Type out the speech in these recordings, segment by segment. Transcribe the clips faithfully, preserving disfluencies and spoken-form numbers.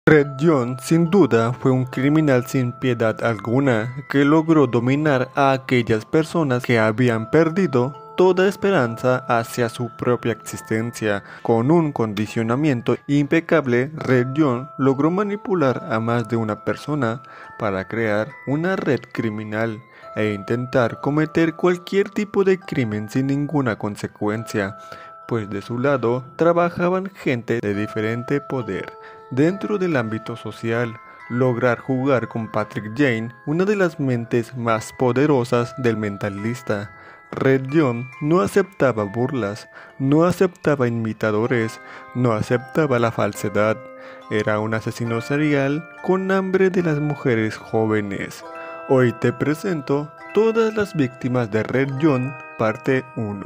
Red John sin duda fue un criminal sin piedad alguna que logró dominar a aquellas personas que habían perdido toda esperanza hacia su propia existencia. Con un condicionamiento impecable, Red John logró manipular a más de una persona para crear una red criminal e intentar cometer cualquier tipo de crimen sin ninguna consecuencia, pues de su lado trabajaban gente de diferente poder. Dentro del ámbito social, lograr jugar con Patrick Jane, una de las mentes más poderosas del mentalista. Red John no aceptaba burlas, no aceptaba imitadores, no aceptaba la falsedad. Era un asesino serial con hambre de las mujeres jóvenes. Hoy te presento todas las víctimas de Red John, parte uno.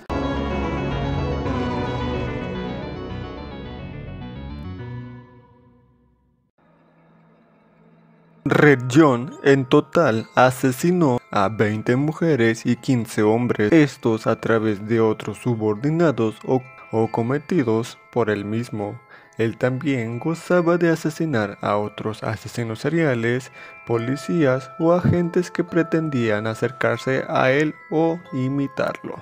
Red John en total asesinó a veinte mujeres y quince hombres, estos a través de otros subordinados o, o cometidos por él mismo. Él también gozaba de asesinar a otros asesinos seriales, policías o agentes que pretendían acercarse a él o imitarlo.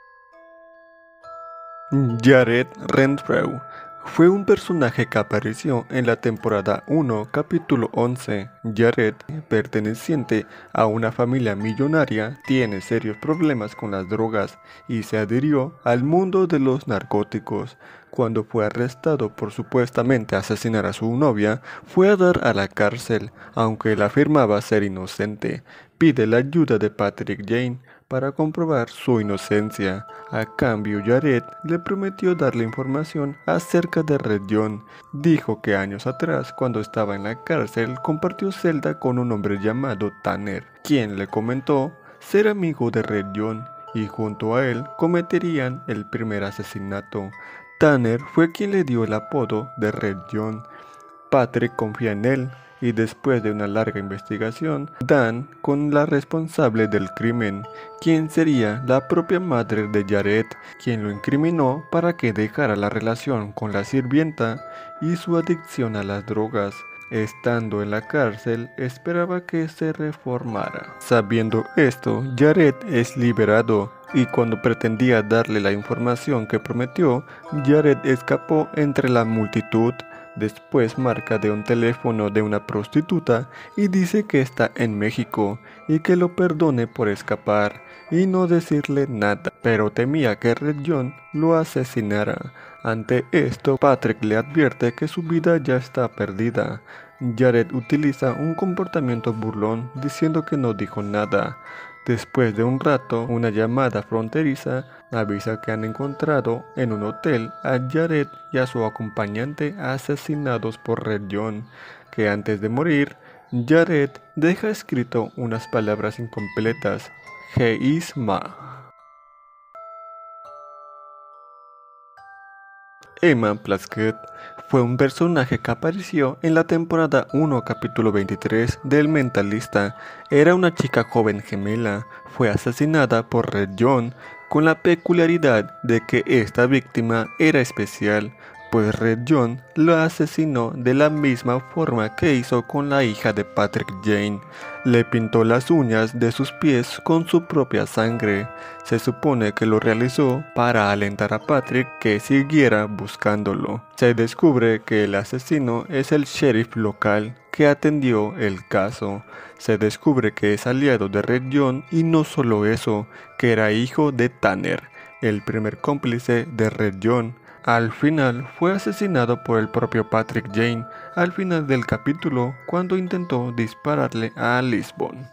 Jared Renfrew fue un personaje que apareció en la temporada uno, capítulo once. Jared, perteneciente a una familia millonaria, tiene serios problemas con las drogas y se adhirió al mundo de los narcóticos. Cuando fue arrestado por supuestamente asesinar a su novia, fue a dar a la cárcel, aunque él afirmaba ser inocente. Pide la ayuda de Patrick Jane para comprobar su inocencia. A cambio, Jared le prometió darle información acerca de Red John. Dijo que años atrás, cuando estaba en la cárcel, compartió celda con un hombre llamado Tanner, quien le comentó ser amigo de Red John y junto a él cometerían el primer asesinato. Tanner fue quien le dio el apodo de Red John. Patrick confía en él y después de una larga investigación, dan con la responsable del crimen, quien sería la propia madre de Jared, quien lo incriminó para que dejara la relación con la sirvienta y su adicción a las drogas. Estando en la cárcel, esperaba que se reformara. Sabiendo esto, Jared es liberado y cuando pretendía darle la información que prometió, Jared escapó entre la multitud. Después marca de un teléfono de una prostituta y dice que está en México y que lo perdone por escapar y no decirle nada, pero temía que Red John lo asesinara. Ante esto, Patrick le advierte que su vida ya está perdida. Jared utiliza un comportamiento burlón diciendo que no dijo nada. Después de un rato, una llamada fronteriza avisa que han encontrado en un hotel a Jared y a su acompañante asesinados por Red John, que antes de morir, Jared deja escrito unas palabras incompletas: He is ma. Emma Plaskett fue un personaje que apareció en la temporada uno, capítulo veintitrés del Mentalista. Era una chica joven gemela, fue asesinada por Red John, con la peculiaridad de que esta víctima era especial, pues Red John la asesinó de la misma forma que hizo con la hija de Patrick Jane. Le pintó las uñas de sus pies con su propia sangre. Se supone que lo realizó para alentar a Patrick que siguiera buscándolo. Se descubre que el asesino es el sheriff local que atendió el caso. Se descubre que es aliado de Red John y no solo eso, que era hijo de Tanner, el primer cómplice de Red John. Al final fue asesinado por el propio Patrick Jane al final del capítulo cuando intentó dispararle a Lisbon.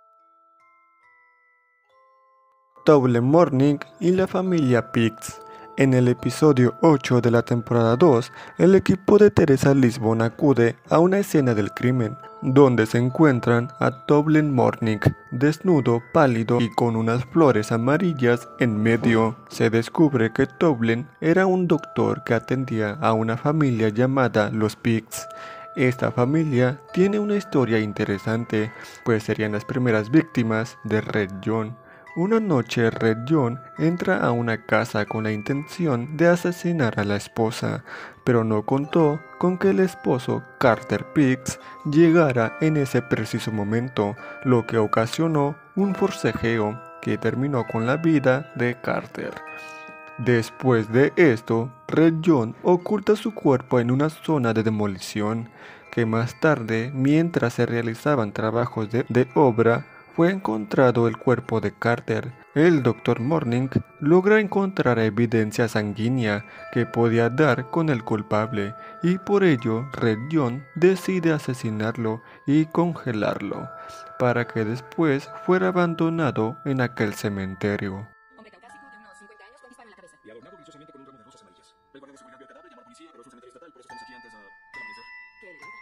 Double Morning y la familia Pitts. En el episodio ocho de la temporada dos, el equipo de Teresa Lisbon acude a una escena del crimen, donde se encuentran a Toblen Morning, desnudo, pálido y con unas flores amarillas en medio. Se descubre que Toblen era un doctor que atendía a una familia llamada los Pigs. Esta familia tiene una historia interesante, pues serían las primeras víctimas de Red John. Una noche Red John entra a una casa con la intención de asesinar a la esposa, pero no contó con que el esposo Carter Pigs llegara en ese preciso momento, lo que ocasionó un forcejeo que terminó con la vida de Carter. Después de esto, Red John oculta su cuerpo en una zona de demolición, que más tarde, mientras se realizaban trabajos de, de obra, fue encontrado el cuerpo de Carter. El doctor Morning logra encontrar evidencia sanguínea que podía dar con el culpable, y por ello Red John decide asesinarlo y congelarlo, para que después fuera abandonado en aquel cementerio. Hombre caucásico de unos cincuenta años con disparo en la cabeza. Y adornado vistosamente con un ramo de rosas amarillas. El guardia de seguridad vio el cadáver, llamó a la policía, pero es un cementerio estatal, por eso estamos aquí antes de, del amanecer. Qué elegante.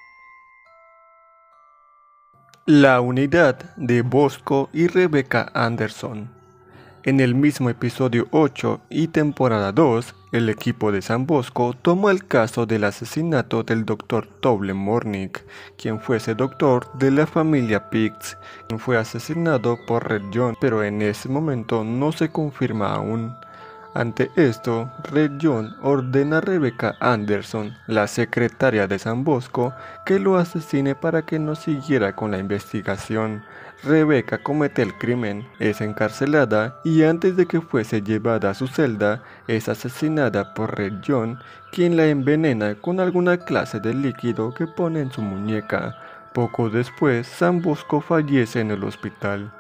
La unidad de Bosco y Rebecca Anderson. En el mismo episodio ocho y temporada dos, el equipo de San Bosco tomó el caso del asesinato del doctor Toblen Morning, quien fuese doctor de la familia Pigs, quien fue asesinado por Red John, pero en ese momento no se confirma aún. Ante esto, Red John ordena a Rebecca Anderson, la secretaria de San Bosco, que lo asesine para que no siguiera con la investigación. Rebecca comete el crimen, es encarcelada y antes de que fuese llevada a su celda, es asesinada por Red John, quien la envenena con alguna clase de líquido que pone en su muñeca. Poco después, San Bosco fallece en el hospital.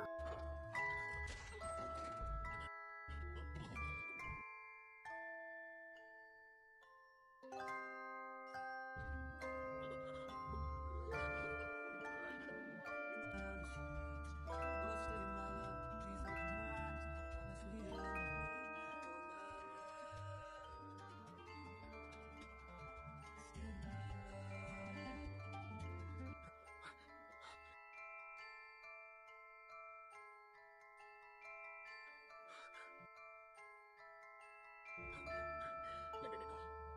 Me envenenó.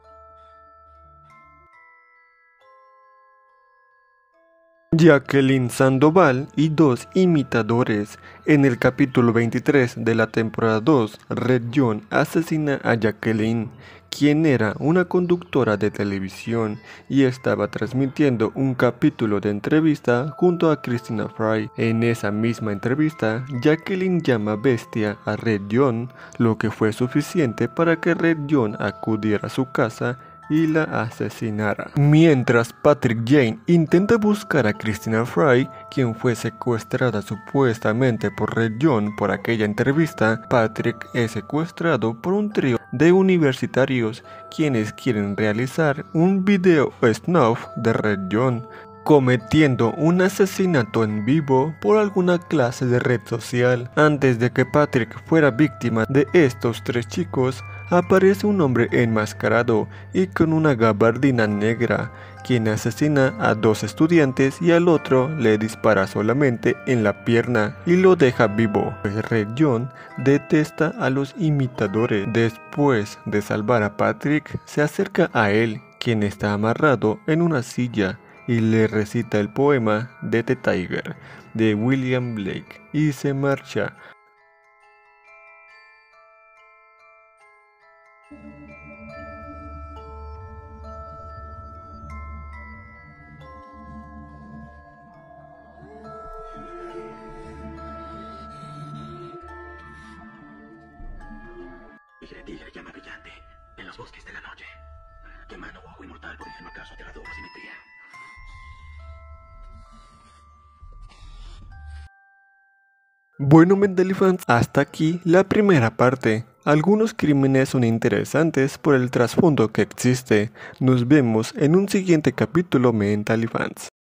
Jacqueline Sandoval y dos imitadores. En el capítulo veintitrés de la temporada dos, Red John asesina a Jacqueline, quien era una conductora de televisión y estaba transmitiendo un capítulo de entrevista junto a Christina Fry. En esa misma entrevista, Jacqueline llama bestia a Red John, lo que fue suficiente para que Red John acudiera a su casa y la asesinara. Mientras Patrick Jane intenta buscar a Christina Fry, quien fue secuestrada supuestamente por Red John por aquella entrevista, Patrick es secuestrado por un trío de universitarios quienes quieren realizar un video snuff de Red John, cometiendo un asesinato en vivo por alguna clase de red social. Antes de que Patrick fuera víctima de estos tres chicos, aparece un hombre enmascarado y con una gabardina negra, quien asesina a dos estudiantes y al otro le dispara solamente en la pierna y lo deja vivo. Pues Red John detesta a los imitadores. Después de salvar a Patrick, se acerca a él, quien está amarrado en una silla, y le recita el poema de The Tiger de William Blake y se marcha. Tigre, tigre, llama brillante, en los bosques de la noche. Tu mano o ojo inmortal podría enmarcar su aterrador simetría. Bueno, Mendelifans, hasta aquí la primera parte. Algunos crímenes son interesantes por el trasfondo que existe. Nos vemos en un siguiente capítulo, Mendelifans.